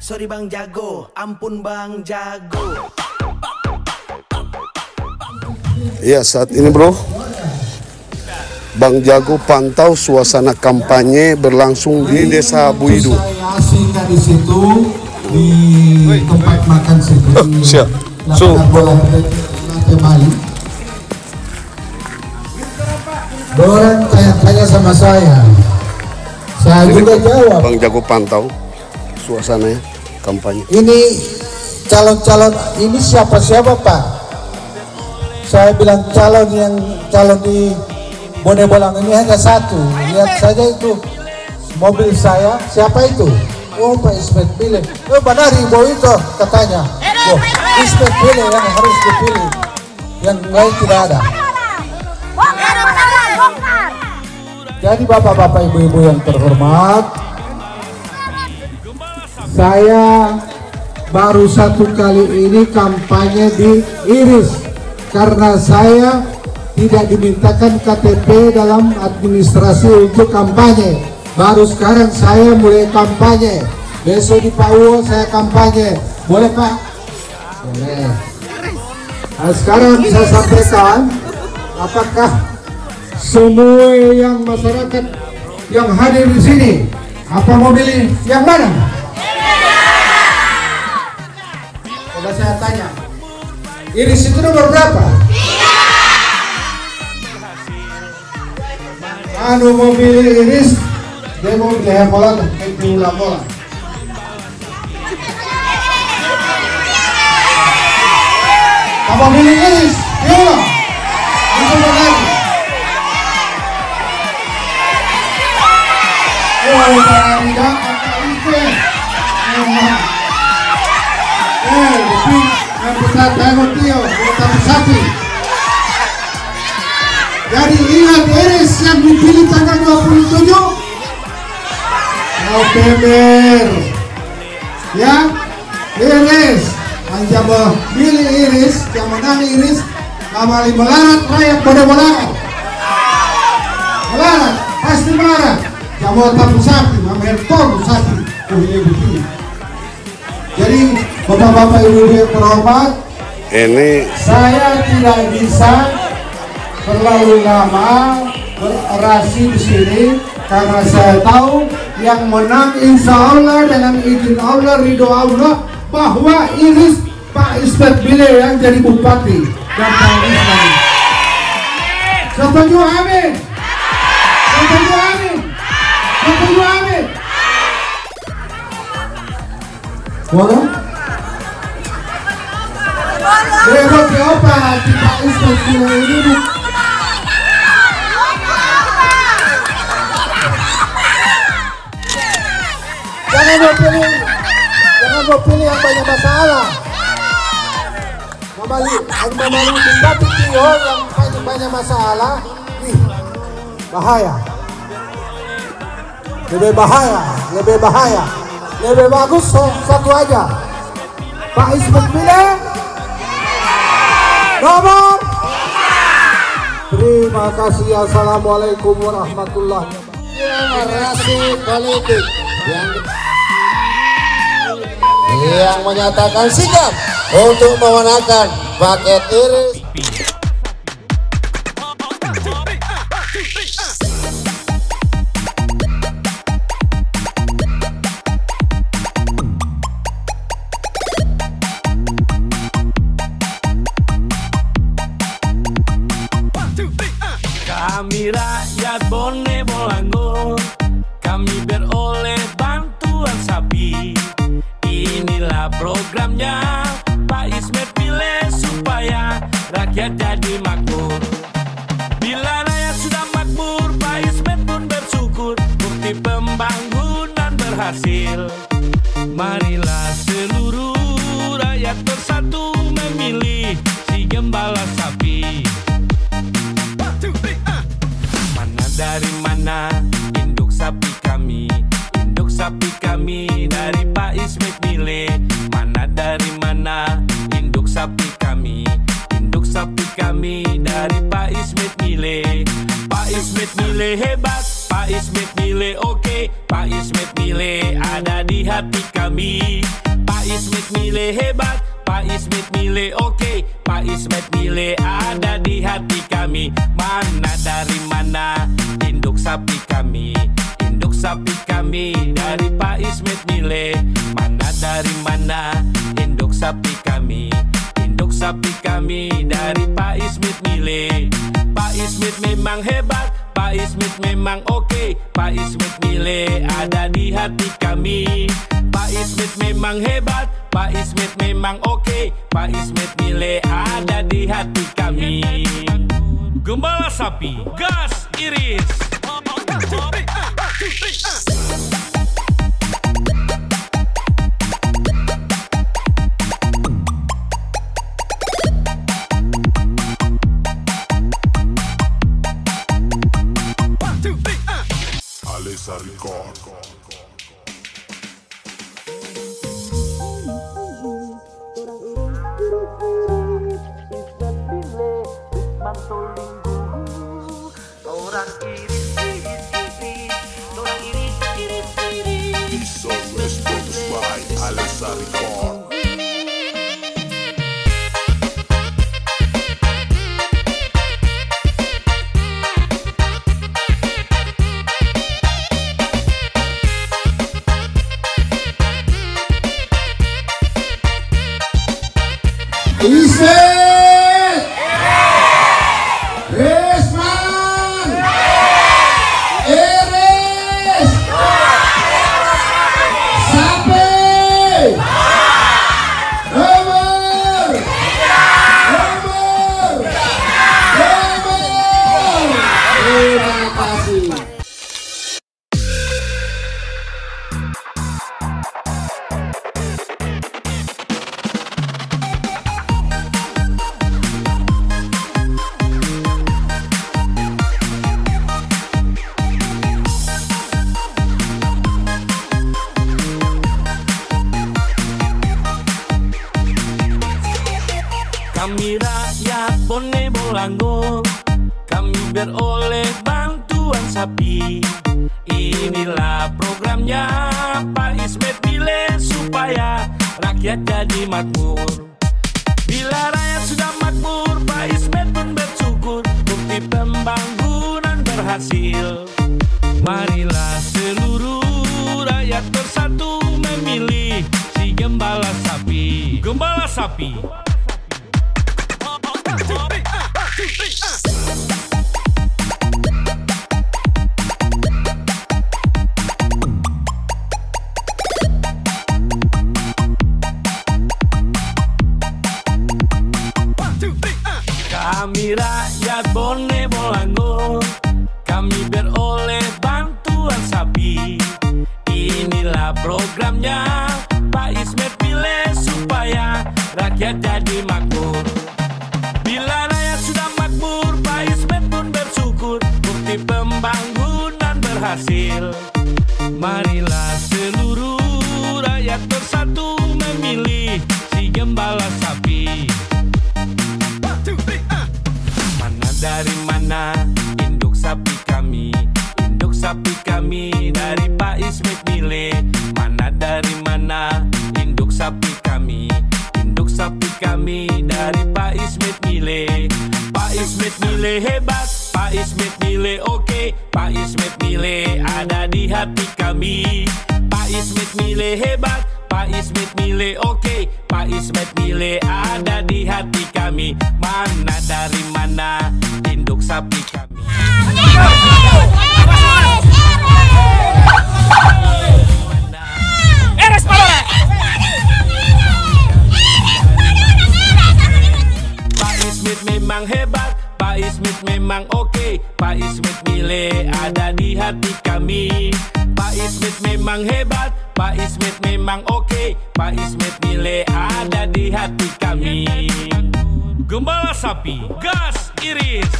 Sorry Bang Jago, ampun Bang Jago. Ya, saat ini bro, Bang Jago pantau suasana kampanye berlangsung di Desa Buidu. Saya singgah di situ di tempat makan seperti bola Bali. Orang tanya-tanya sama saya juga jawab. Bang Jago pantau suasananya kampanye. Ini calon-calon ini siapa-siapa Pak? Saya bilang calon di Bone Bolang ini hanya satu. Lihat saja itu mobil saya, siapa itu? Oh Pak Ismet pilih. Oh benar Ibu itu katanya. Oh Ismet pilih yang harus dipilih. Yang lain tidak ada. Jadi bapak-bapak ibu-ibu yang terhormat, saya baru satu kali ini kampanye di Iris karena saya tidak dimintakan KTP dalam administrasi untuk kampanye. Baru sekarang saya mulai kampanye. Besok di Pauwo saya kampanye. Boleh Pak? Boleh. Nah, sekarang saya sampaikan, apakah semua yang masyarakat yang hadir di sini apa mau pilih yang mana? Coba saya tanya, Iris itu nomor berapa? Anu mau pilih Iris, dia mau pilih bola, pilih bola. Apa pilih Iris? Bola. Itu lagi. Jadi ingat Iris yang dipilih tanggal 27 November ya. Iris hanya pilih Iris, yang menang Iris kembali melarat rakyat pada melarat pasti melarat. Jamu tapu sapi, mamer tol sapi, begini. Jadi bapak-bapak ibu yang terhormat, ini saya tidak bisa terlalu lama berorasi di sini karena saya tahu yang menang insya Allah dengan izin Allah, ridho Allah bahwa Iris Pak Ismet Bile yang jadi bupati dan Pak Ismet. Setuju amin. Setuju amin. Setuju amin. Boleh? Lewat apa di Pak Ismet Bile ini? Jangan mau pilih yang banyak masalah. Memang tapi yang banyak masalah, bahaya. Lebih bahaya. Lebih bagus satu aja. Pak Ismet Bile nomor. Terima kasih. Assalamualaikum warahmatullahi wabarakatuh. Narasi politik yang menyatakan sikap untuk memenangkan paket Iris. Kami rakyat Bone Bolango, kami beroleh bantuan sapi. Inilah programnya Pak Ismet Bile supaya rakyat jadi makmur. Bila rakyat sudah makmur, Pak Ismet pun bersyukur. Bukti pembangunan berhasil. Marilah seluruh rakyat bersatu memilih si gembala sapi. Mana dari mana induk sapi kami? Induk sapi kami dari Pak Ismet Bile. Mana dari mana induk sapi kami? Induk sapi kami dari Pak Ismet Bile. Pak Ismet Bile hebat, Pak Ismet Bile oke, Pak Ismet Bile ada di hati kami. Ismet milih hebat, Pak Ismet milih oke, Pak Ismet milih ada di hati kami. Mana dari mana induk sapi kami, induk sapi kami dari Pak Ismet milih. Mana dari mana induk sapi kami, induk sapi kami dari Pak Ismet milih. Pak Ismet memang hebat, Pak Ismet memang oke, Pak Ismet milih ada di hati kami. Pak Ismet memang hebat, Pak Ismet memang oke, Pak Ismet milih ada di hati kami. Gembala sapi, gas iris. Alessa Record. This song is produced by Alessa Record. Ismet, Resman, Iris, Sapi, Umur, terima kasih. Kami rakyat Bone Bolango, kami beroleh bantuan sapi. Inilah programnya Pak Ismet milih supaya rakyat jadi makmur. Bila rakyat sudah makmur, Pak Ismet pun bersyukur, bukti pembangunan berhasil. Marilah seluruh rakyat bersatu memilih si gembala sapi. Gembala sapi. Kami rakyat Bone Bolango, kami beroleh bantuan sapi. Inilah programnya Pak Ismet pilih supaya rakyat jadi makmur. Bila rakyat sudah makmur, Pak Ismet pun bersyukur, bukti pembangunan berhasil. Marilah seluruh rakyat bersatu memilih si gembala sapi. Mana dari mana induk sapi kami, induk sapi kami dari Pak Ismet milih. Mana dari mana induk sapi kami, induk sapi kami dari Pak Ismet milih. Pak Ismet milih hebat, Pak Ismet milih oke, Pak Ismet milih ada di hati kami. Pak Ismet milih hebat, Pak Ismet milih oke, Pak Ismet milih ada di hati kami. Mana dari mana induk sapi kami. Pak Ismet memang hebat, Pak Ismet memang oke, Pak Ismet milih ada di hati kami. Pak Ismet memang hebat, Pak Ismet memang oke, Pak Ismet milih ada di hati kami. Gembala sapi, gas iris.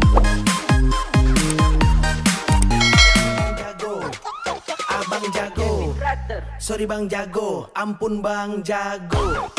Abang jago, Sorry Bang Jago, ampun Bang Jago.